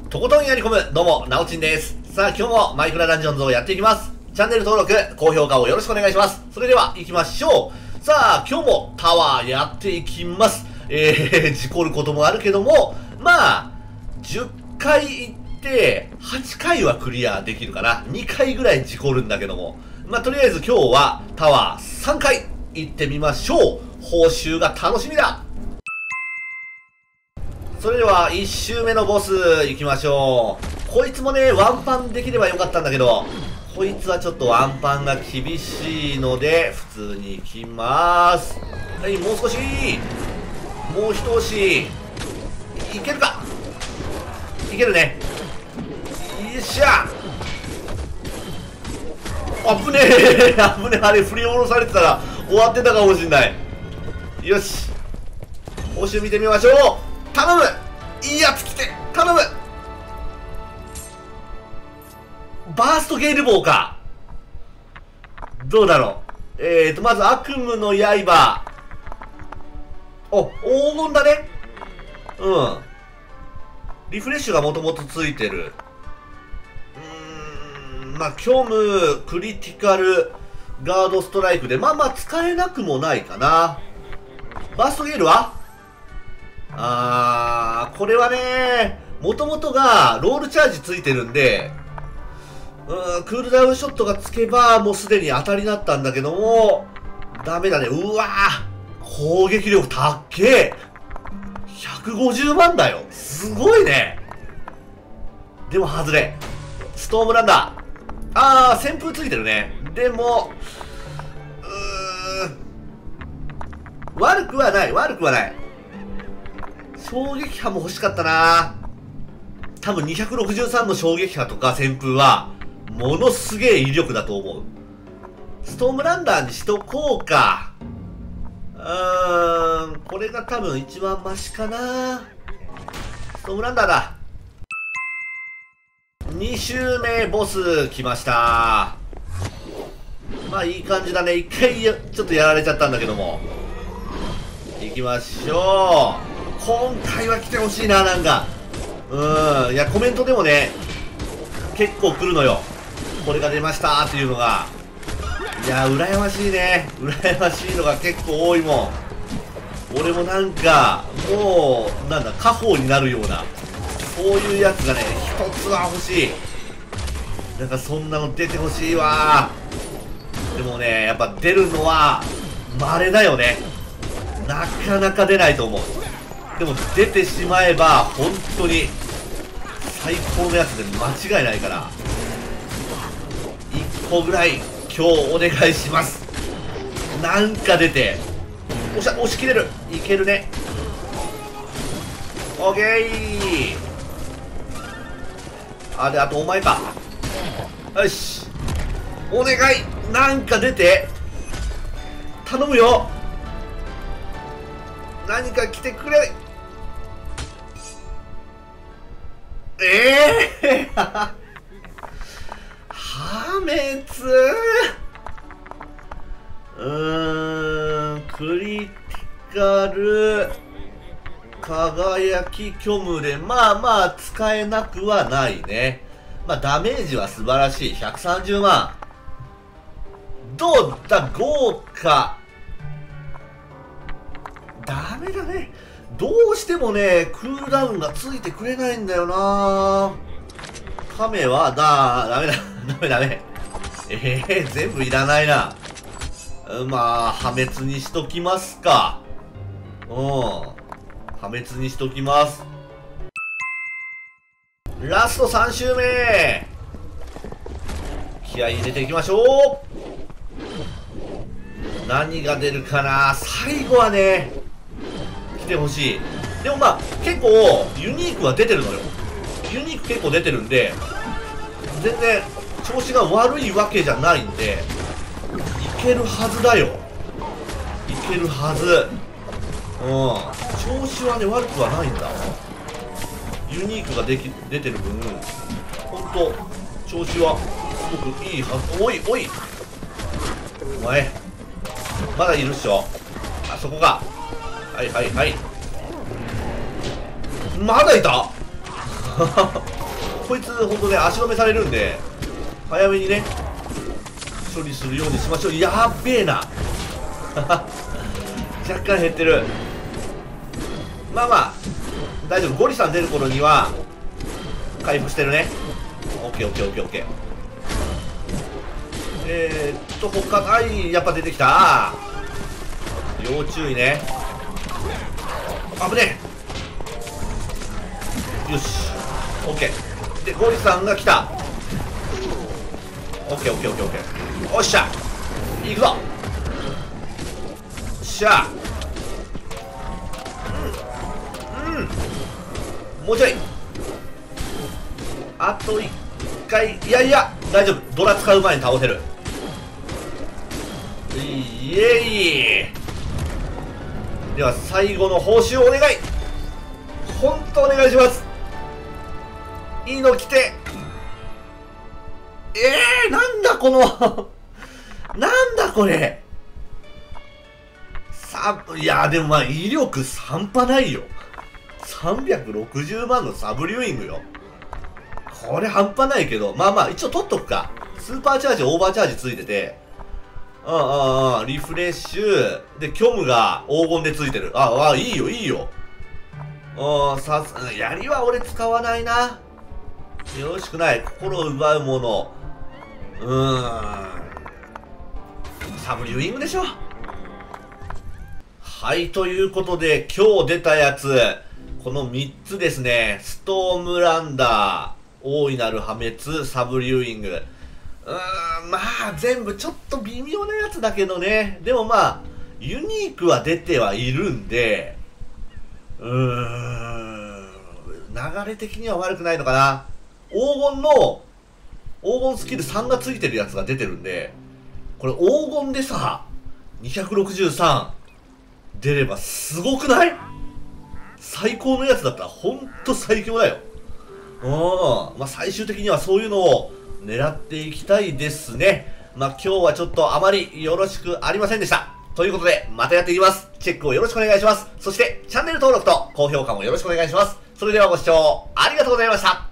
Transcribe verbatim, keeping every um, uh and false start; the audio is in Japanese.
とことんやり込む、どうも、なおちんです。さあ、今日もマイクラダンジョンズをやっていきます。チャンネル登録、高評価をよろしくお願いします。それでは、行きましょう。さあ、今日もタワーやっていきます。えー、事故ることもあるけども、まあ、じゅっかい行って、はちかいはクリアできるかな。にかいぐらい事故るんだけども。まあ、とりあえず今日はタワーさんかい行ってみましょう。報酬が楽しみだ。それではいち周目のボス行きましょう。こいつもね、ワンパンできればよかったんだけど、こいつはちょっとワンパンが厳しいので、普通に行きまーす。はい、もう少し。もう一押し。いけるか。いけるね。よっしゃ。あぶねえ。あぶねえ。あれ振り下ろされてたら終わってたかもしんない。よし。報酬見てみましょう。頼む。いいやつ来て頼む。バーストゲール棒か。どうだろう。えーとまず悪夢の刃。お、黄金だね。うんリフレッシュがもともとついてる。うーんまあ虚無クリティカルガードストライクでまあまあ使えなくもないかな。バーストゲールはあー、これはね、もともとがロールチャージついてるんで、うーん、クールダウンショットがつけば、もうすでに当たりだったんだけども、ダメだね。うわー、攻撃力たっけえ。ひゃくごじゅうまんだよ。すごいね。でも外れ。ストームランダー。あー、旋風ついてるね。でも、うーん、悪くはない、悪くはない。衝撃波も欲しかったな。多分にひゃくろくじゅうさんの衝撃波とか旋風はものすげえ威力だと思う。ストームランダーにしとこうか。うーんこれが多分一番マシかな。ストームランダーだ。に周目ボス来ました。まあいい感じだね。いっかいちょっとやられちゃったんだけども、行きましょう。今回は来てほしいな。なんかうんいやコメントでもね結構来るのよ。これが出ましたっていうのが。いや羨ましいね。羨ましいのが結構多いもん。俺もなんかもうなんだ家宝になるようなそういうやつがね一つは欲しい。なんかそんなの出てほしいわ。でもねやっぱ出るのは稀だよね。なかなか出ないと思う。でも出てしまえば本当に最高のやつで間違いないから、いっこぐらい今日お願いします。なんか出て押し押し切れる。いけるね。オッケー。あであとお前か。よしお願い。なんか出て頼むよ。何か来てくれ。ええー、破滅。うーんクリティカル輝き虚無でまあまあ使えなくはないね。まあダメージは素晴らしい。ひゃくさんじゅうまん。どうだ豪華。ダメだね。どうしてもねクールダウンがついてくれないんだよな。亀はだダメだダメダメ。ええー、全部いらないな。まあ破滅にしときますか。うん破滅にしときます。ラストさん周目気合い入れていきましょう。何が出るかな。最後はね来てほしい。でもまあ結構ユニークは出てるのよ。ユニーク結構出てるんで全然調子が悪いわけじゃないんでいけるはずだよ。いけるはず。うん調子はね悪くはないんだ。ユニークができ出てる分ほんと調子はすごくいいはず。おいおいお前まだいるっしょ。あそこか。はいはいはいまだいたこいつほんとね足止めされるんで早めにね処理するようにしましょう。やっべえな若干減ってる。まあまあ大丈夫。ゴリさん出る頃には回復してるね。オッケーオッケーオッケーオッケー。えーっと他ないやっぱ出てきた。要注意ね。危ねえ。よしオッケーでゴリさんが来た。オッケーオッケーオッケーオッケー。おっしゃ行くぞ。しゃあうんうんもうちょいあといっかい。いやいや大丈夫。ドラ使う前に倒せる。イエイ。では最後の報酬をお願い。本当お願いします。いいの来て。えー、なんだこのなんだこれさ。いやでもまあ威力半端ないよ。さんびゃくろくじゅうまんのサブリューイングよ。これ半端ないけど、まあまあ一応取っとくか。スーパーチャージオーバーチャージついてて、うんうんうん、リフレッシュで虚無が黄金でついてる。ああいいよいいよ。うんさす槍は俺使わないな。よろしくない。心を奪うもの、うーんサブリューイングでしょ。はいということで今日出たやつこのみっつですね。ストームランダー、大いなる破滅、サブリューイング。うーんまあ全部ちょっと微妙なやつだけどね。でもまあユニークは出てはいるんで、うーん流れ的には悪くないのかな。黄金の黄金スキルさんがついてるやつが出てるんで、これ黄金でさにひゃくろくじゅうさん出ればすごくない？最高のやつだったらほんと最強だよ。うんまあ最終的にはそういうのを狙っていきたいですね。まあ今日はちょっとあまりよろしくありませんでした。ということでまたやっていきます。チェックをよろしくお願いします。そしてチャンネル登録と高評価もよろしくお願いします。それではご視聴ありがとうございました。